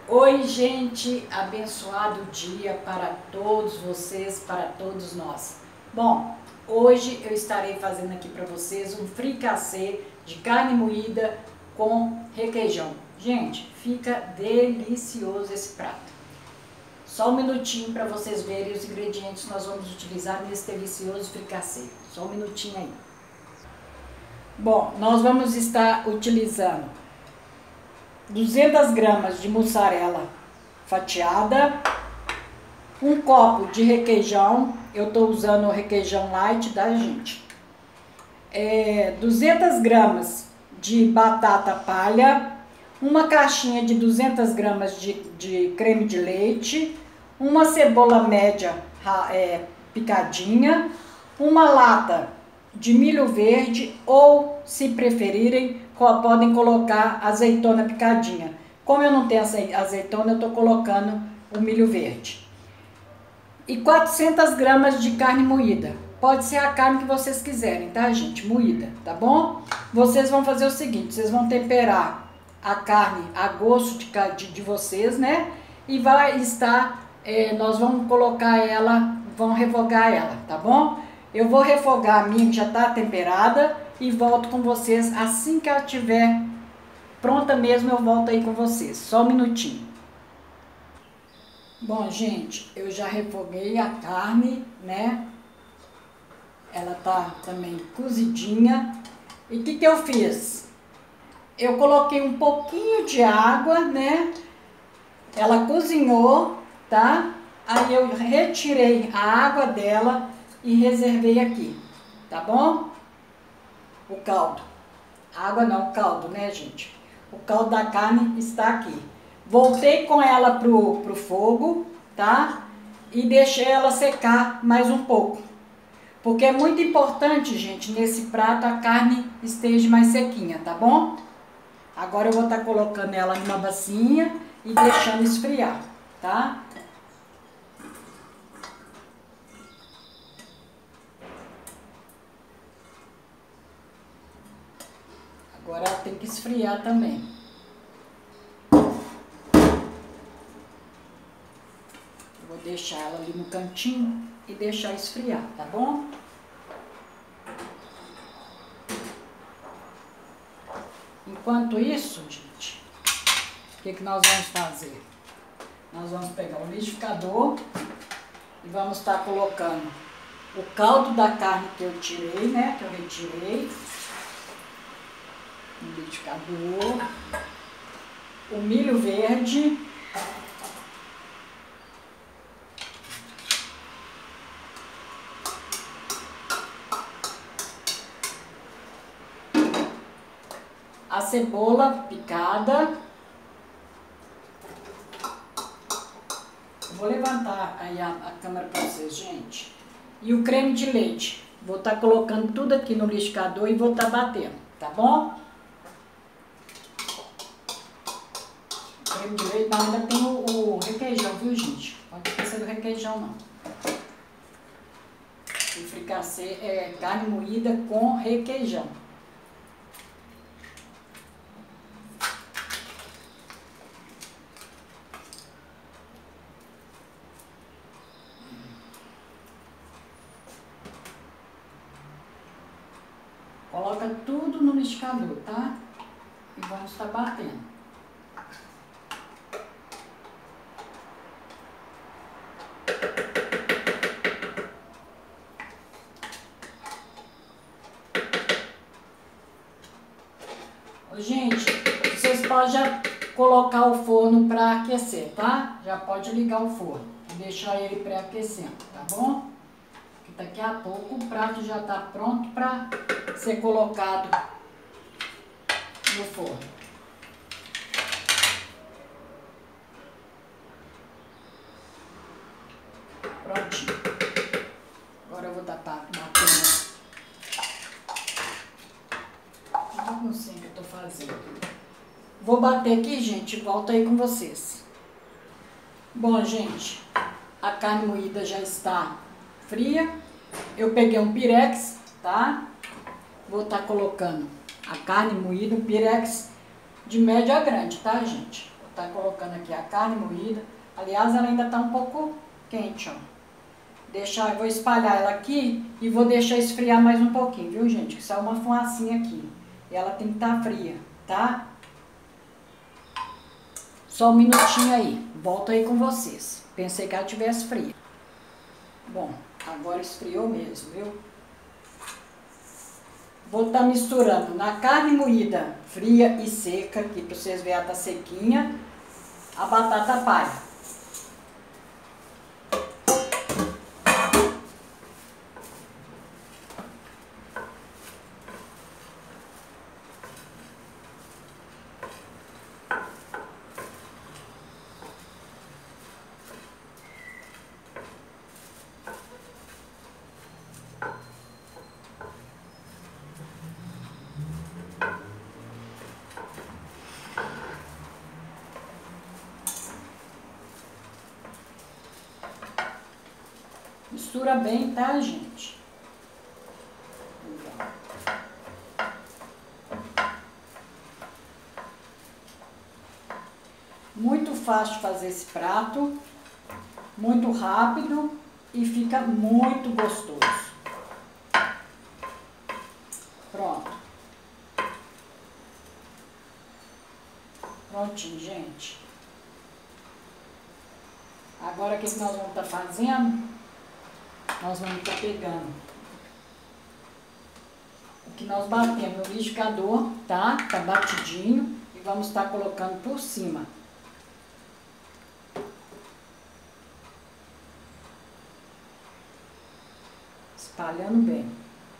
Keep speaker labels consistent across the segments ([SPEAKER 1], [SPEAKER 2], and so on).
[SPEAKER 1] Oi, gente, abençoado dia para todos vocês, para todos nós. Bom, hoje eu estarei fazendo aqui para vocês um fricassê de carne moída com requeijão. Gente, fica delicioso esse prato. Só um minutinho para vocês verem os ingredientes que nós vamos utilizar nesse delicioso fricassê. Só um minutinho aí. Bom, nós vamos estar utilizando 200 gramas de mussarela fatiada, um copo de requeijão, eu estou usando o requeijão light da gente, 200 gramas de batata palha, uma caixinha de 200 gramas de creme de leite, uma cebola média picadinha, uma lata de milho verde ou, se preferirem, podem colocar azeitona picadinha. Como eu não tenho azeitona, eu estou colocando o milho verde. E 400 gramas de carne moída. Pode ser a carne que vocês quiserem, tá, gente? Moída, tá bom? Vocês vão fazer o seguinte, vocês vão temperar a carne a gosto de vocês, né? E vai estar, nós vamos colocar ela, vamos refogar ela, tá bom? Eu vou refogar a minha que já está temperada e volto com vocês assim que ela estiver pronta mesmo, eu volto aí com vocês. Só um minutinho. Bom, gente, eu já refoguei a carne, né? Ela tá também cozidinha. E o que eu fiz? Eu coloquei um pouquinho de água, né? Ela cozinhou, tá? Aí eu retirei a água dela e reservei aqui, tá bom? O caldo. Água não, o caldo, né, gente? O caldo da carne está aqui. Voltei com ela pro fogo, tá? E deixei ela secar mais um pouco. Porque é muito importante, gente, nesse prato a carne esteja mais sequinha, tá bom? Agora eu vou estar colocando ela numa bacinha e deixando esfriar, tá? Agora ela tem que esfriar também. Eu vou deixar ela ali no cantinho e deixar esfriar, tá bom? Enquanto isso, gente, o que nós vamos fazer? Nós vamos pegar o liquidificador e vamos estar colocando o caldo da carne que eu tirei, né? Que eu retirei. No liquidificador, o milho verde, a cebola picada. Vou levantar aí a câmera para vocês, gente. E o creme de leite. Vou estar colocando tudo aqui no liquidificador e vou estar batendo, tá bom? Creme de leite, mas ainda tem o requeijão, viu, gente? Pode esquecer do requeijão, não. O fricassê é carne moída com requeijão. Coloca tudo no liquidificador, tá? E vamos estar batendo. Gente, vocês podem já colocar o forno para aquecer, tá? Já pode ligar o forno e deixar ele pré-aquecendo, tá bom? Porque daqui a pouco o prato já tá pronto para ser colocado no forno. Prontinho. Agora eu vou estar batendo. Não sei o que eu tô fazendo. Vou bater aqui, gente, e volto aí com vocês. Bom, gente, a carne moída já está fria. Eu peguei um pirex, tá? Vou estar colocando a carne moída, um pirex de média a grande, tá, gente? tá colocando aqui a carne moída. Aliás, ela ainda tá um pouco quente, ó. Eu vou espalhar ela aqui e vou deixar esfriar mais um pouquinho, viu, gente? Que saiu uma fumacinha aqui. E ela tem que estar fria, tá? Só um minutinho aí. Volto aí com vocês. Pensei que ela tivesse fria. Bom, agora esfriou mesmo, viu? Vou estar misturando na carne moída fria e seca, aqui para vocês verem, ela tá sequinha, a batata palha. Mistura bem, tá, gente? Muito fácil de fazer esse prato, muito rápido e fica muito gostoso. Pronto. Prontinho, gente. Agora, o que nós vamos estar fazendo? Nós vamos estar pegando o que nós batemos no liquidificador, tá? Tá batidinho. E vamos estar colocando por cima. Espalhando bem.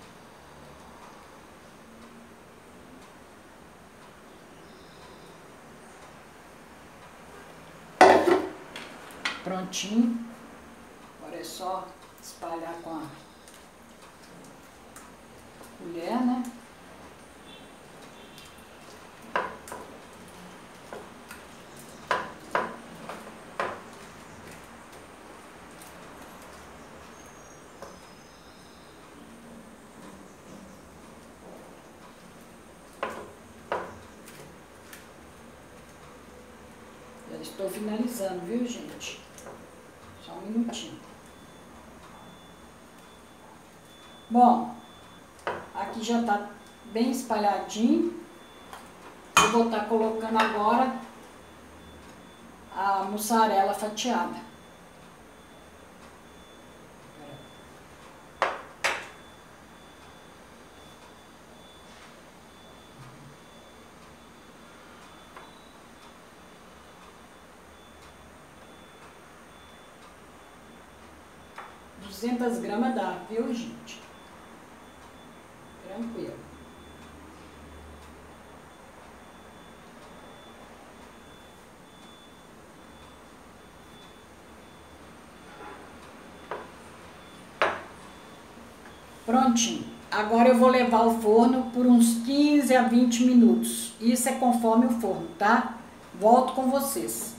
[SPEAKER 1] Prontinho. Agora é só espalhar com a colher, né? Já estou finalizando, viu, gente? Só um minutinho. Bom, aqui já tá bem espalhadinho. Eu vou estar colocando agora a mussarela fatiada. Duzentas gramas dá, viu, gente? Tranquilo. Prontinho. Agora eu vou levar ao forno por uns 15 a 20 minutos. Isso é conforme o forno, tá? Volto com vocês.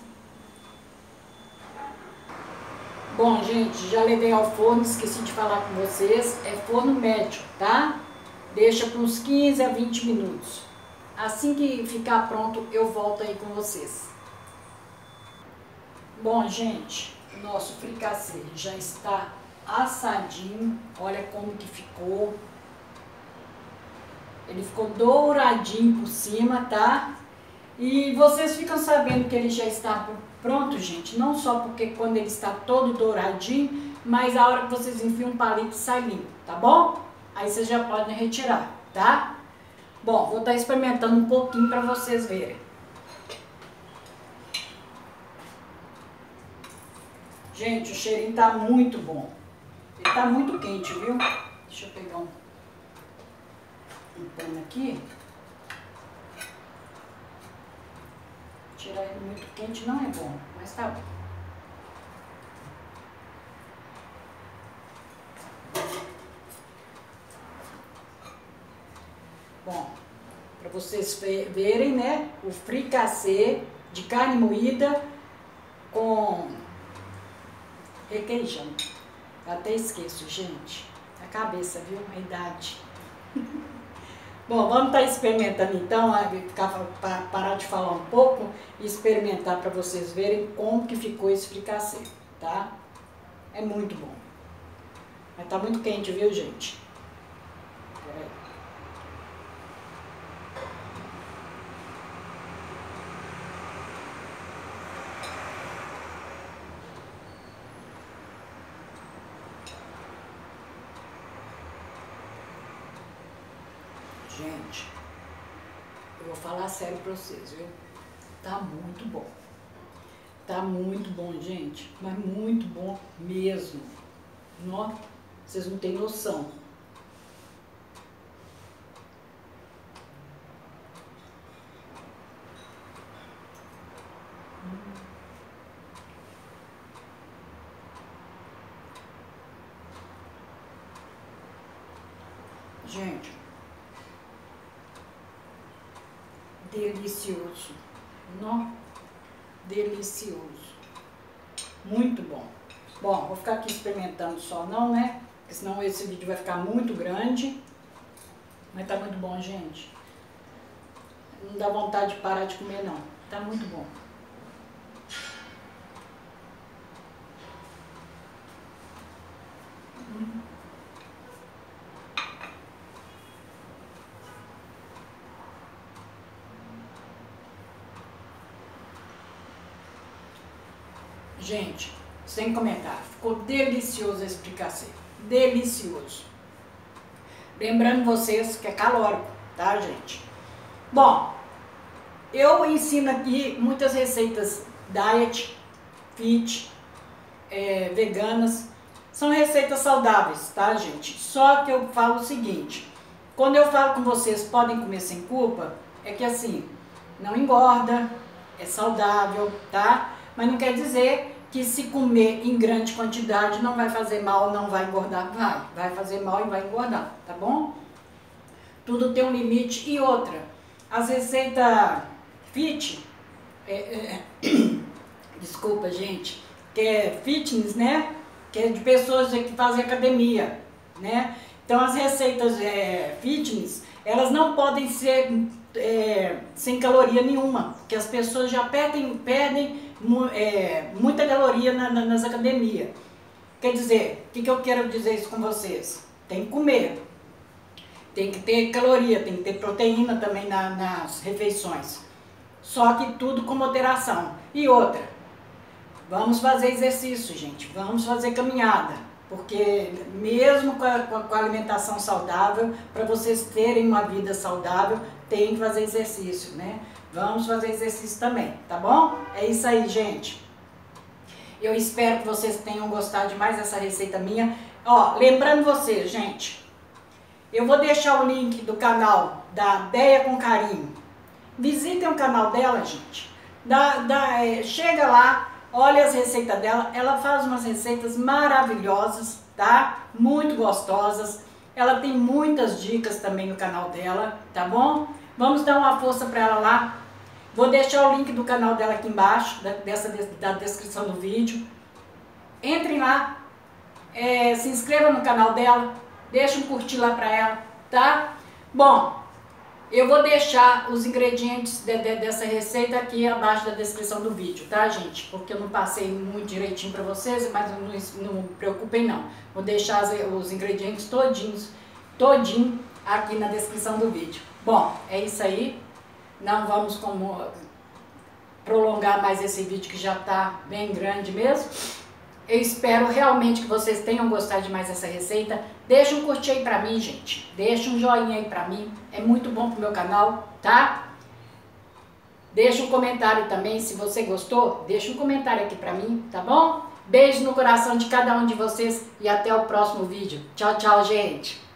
[SPEAKER 1] Bom, gente, já levei ao forno, esqueci de falar com vocês. É forno médio, tá? Deixa por uns 15 a 20 minutos. Assim que ficar pronto, eu volto aí com vocês. Bom, gente, o nosso fricassê já está assadinho. Olha como que ficou. Ele ficou douradinho por cima, tá? E vocês ficam sabendo que ele já está pronto, gente. Não só porque quando ele está todo douradinho, mas a hora que vocês enfiam um palito sai limpo, tá bom? Aí vocês já podem retirar, tá? Bom, vou estar experimentando um pouquinho para vocês verem. Gente, o cheirinho tá muito bom. Ele tá muito quente, viu? Deixa eu pegar um pano aqui. Tirar ele muito quente não é bom, mas tá bom. Bom, para vocês verem, né, o fricassê de carne moída com requeijão. Eu até esqueço, gente. A cabeça, viu? A idade. Bom, vamos estar experimentando então, parar de falar um pouco e experimentar para vocês verem como que ficou esse fricassê, tá? É muito bom. Mas tá muito quente, viu, gente? Peraí. Gente, eu vou falar sério pra vocês, viu? Tá muito bom. Tá muito bom, gente. Mas muito bom mesmo. Nossa, vocês não têm noção. Gente, delicioso. Não, delicioso. Muito bom. Bom, vou ficar aqui experimentando só não, né? Porque senão esse vídeo vai ficar muito grande. Mas tá muito bom, gente. Não dá vontade de parar de comer, não. Tá muito bom. Gente, sem comentário, ficou delicioso esse fricassê, delicioso. Lembrando vocês que é calórico, tá, gente? Bom, eu ensino aqui muitas receitas diet, fit, veganas. São receitas saudáveis, tá, gente? Só que eu falo o seguinte, quando eu falo com vocês, podem comer sem culpa, é que assim, não engorda, é saudável, tá? Mas não quer dizer que se comer em grande quantidade não vai fazer mal, não vai engordar. Vai fazer mal e vai engordar, tá bom? Tudo tem um limite. E outra, as receitas fit, desculpa, gente, que é fitness, né? Que é de pessoas que fazem academia, né? Então as receitas fitness, elas não podem ser sem caloria nenhuma, porque as pessoas já perdem muita caloria nas academias. Quer dizer, o que eu quero dizer isso com vocês? Tem que comer, tem que ter caloria, tem que ter proteína também nas refeições. Só que tudo com moderação. E outra, vamos fazer exercício, gente, vamos fazer caminhada. Porque mesmo com a alimentação saudável, para vocês terem uma vida saudável, tem que fazer exercício, né? Vamos fazer exercício também, tá bom? É isso aí, gente. Eu espero que vocês tenham gostado de mais dessa receita minha. Ó, lembrando vocês, gente, eu vou deixar o link do canal da Deia com Carinho. Visitem o canal dela, gente. Chega lá. Olha as receitas dela, ela faz umas receitas maravilhosas, tá? Muito gostosas. Ela tem muitas dicas também no canal dela, tá bom? Vamos dar uma força para ela lá. Vou deixar o link do canal dela aqui embaixo, da descrição do vídeo. Entrem lá, se inscreva no canal dela, deixa um curtir lá para ela, tá? Bom, eu vou deixar os ingredientes dessa receita aqui abaixo da descrição do vídeo, tá, gente? Porque eu não passei muito direitinho para vocês, mas não preocupem não. Vou deixar os ingredientes todinho aqui na descrição do vídeo. Bom, é isso aí. Não vamos prolongar mais esse vídeo que já tá bem grande mesmo. Eu espero realmente que vocês tenham gostado de mais dessa receita. Deixa um curtir aí pra mim, gente. Deixa um joinha aí pra mim. É muito bom pro meu canal, tá? Deixa um comentário também, se você gostou. Deixa um comentário aqui pra mim, tá bom? Beijo no coração de cada um de vocês e até o próximo vídeo. Tchau, tchau, gente.